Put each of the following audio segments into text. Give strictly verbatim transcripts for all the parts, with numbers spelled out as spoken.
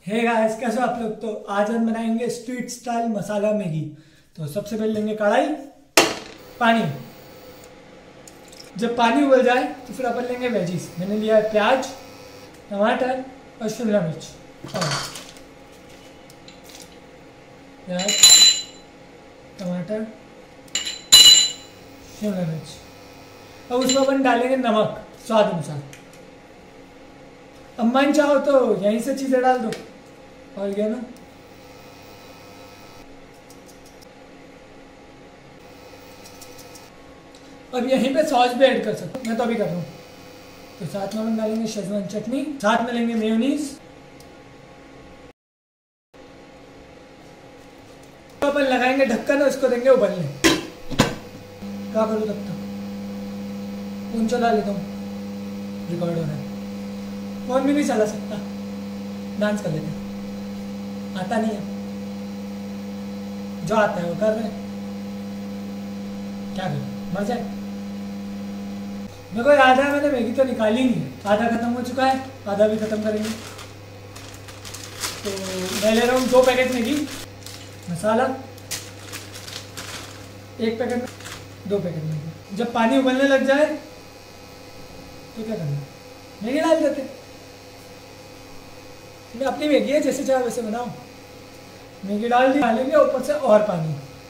Hey guys, कैसे हो आप लोग। तो आज हम बनाएंगे स्ट्रीट स्टाइल मसाला मैगी। तो सबसे पहले लेंगे कढ़ाई, पानी। जब पानी उबल जाए तो फिर अपन लेंगे वेजीज। मैंने लिया है प्याज, टमाटर और शिमला मिर्च। और प्याज, टमाटर, शिमला मिर्च। अब उसमें अपन डालेंगे नमक स्वाद अनुसार। अब मन चाहो तो यहीं से चीज़ें डाल दो। और क्या ना, अब यहीं पे सॉस भी ऐड कर सकते हो, मैं तो अभी कर रहा हूँ। तो साथ में हम डालेंगे शेजवान चटनी, साथ में लेंगे मेयोनीज। तो अपन लगाएंगे ढक्कन और इसको देंगे उबलने। क्या करूँ तब तक, फोन चला लेता हूँ, रिकॉर्ड हो रहा है। फोन भी नहीं चला सकता, डांस कर लेते हैं। आता नहीं है, जो आता है वो कर रहे हैं, क्या करें, मर जाए। मेरे को याद है मैंने मैगी तो निकाली नहीं है, आधा खत्म हो चुका है, आधा भी खत्म करेंगे। तो मैं ले रहा हूँ दो पैकेट मैगी मसाला, एक पैकेट में दो पैकेट मैगी। जब पानी उबलने लग जाए तो क्या करना, मैगी डाल देते। अपनी मैगी है, जैसे चाहे वैसे बनाओ। मैगी डाल दी, डालेंगे ऊपर से और पानी।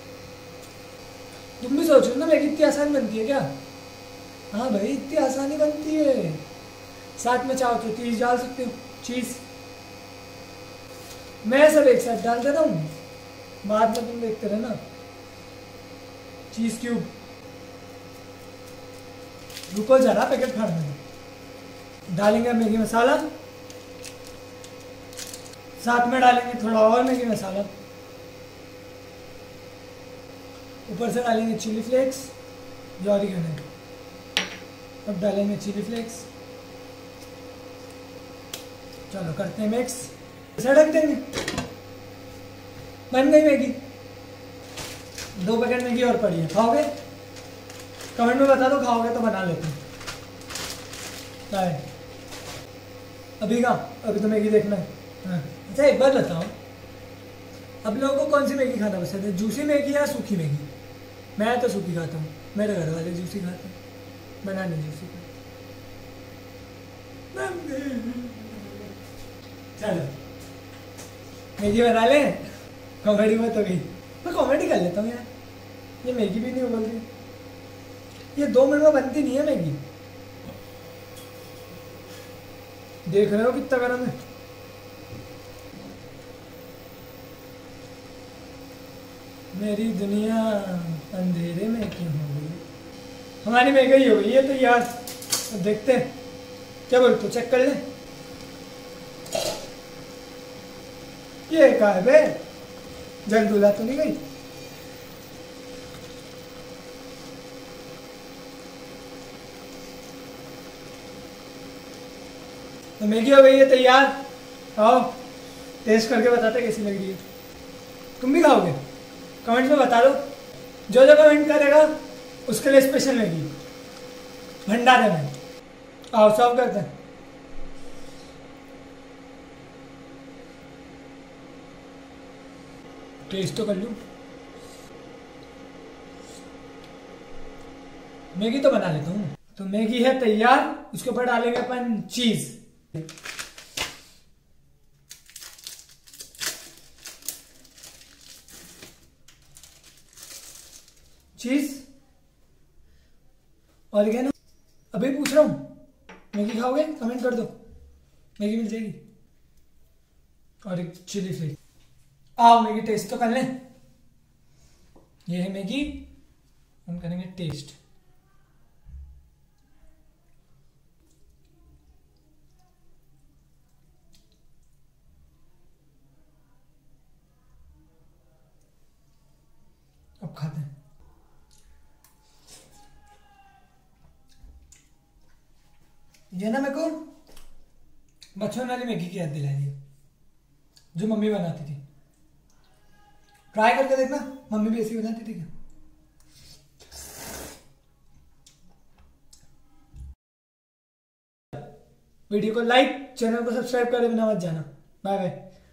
तुम भी सोच रहे हो ना मैगी इतनी आसान बनती है क्या? हाँ भाई, इतनी आसानी बनती है। साथ में चाहो तो चीज डाल सकते हो, चीज। मैं सब एक साथ डाल देता हूँ, बाद में तुम देखते रहना। चीज क्यूब, रुको जरा, पैकेट फाड़ने में। डालेंगे मैगी मसाला, साथ में डालेंगे थोड़ा और मैगी मसाला। ऊपर से डालेंगे चिली फ्लेक्स, जो ऑरिगेनो है। अब डालेंगे चिली फ्लेक्स। चलो करते हैं मिक्स, ढक देंगे। बन गई मैगी। दो पैकेट मैगी और पड़ी है, खाओगे? कमेंट में बता दो, खाओगे तो बना लेते हैं। है अभी का अभी तो मैगी देखना है। हाँ। अच्छा एक बात बताओ, अब लोगों को कौन सी मैगी खाना पसंद है, जूसी मैगी या सूखी मैगी? मैं तो सूखी खाता हूँ, मेरे घर वाले जूसी खाते हैं, बनाने जूसी खाते। चलो मैगी बना ले। कॉमेडी में तो गई, मैं कॉमेडी कर लेता हूँ यार। ये मैगी भी नहीं उबलती, ये दो मिनट में बनती नहीं है मैगी। देख रहे हो कितना गरम है। मेरी दुनिया अंधेरे में क्यों हो गई। हमारी मैगी हो गई है तो यार, अब देखते हैं। क्या बोलते हो, चेक कर ले। ये क्या है बे, जल धुला तो नहीं गई? तो मैगी हो गई है तैयार। आओ टेस्ट करके बताते कैसी लग रही है। तुम भी खाओगे? कमेंट में बता दो। जो जो कमेंट करेगा उसके लिए स्पेशल मैगी भंडारे में। आओ सर्व करते हैं। टेस्ट तो कर लूं। मैगी तो बना लेता हूँ। तो मैगी है तैयार, उसके ऊपर डालेंगे अपन चीज। चीज और क्या ना, अभी पूछ रहा हूँ। मैगी खाओगे? कमेंट कर दो, मैगी मिल जाएगी। और एक चिली फ्लेक्स। आओ मैगी टेस्ट तो कर लें। ये है मैगी, हम करेंगे टेस्ट। अब खाते हैं। ये ना मेरे को बचपन वाली मैगी की याद दिला रही है, जो मम्मी बनाती थी। ट्राई करके देखना, मम्मी भी ऐसी बनाती थी क्या? वीडियो को लाइक, चैनल को सब्सक्राइब करे बिना मत जाना। Bye bye.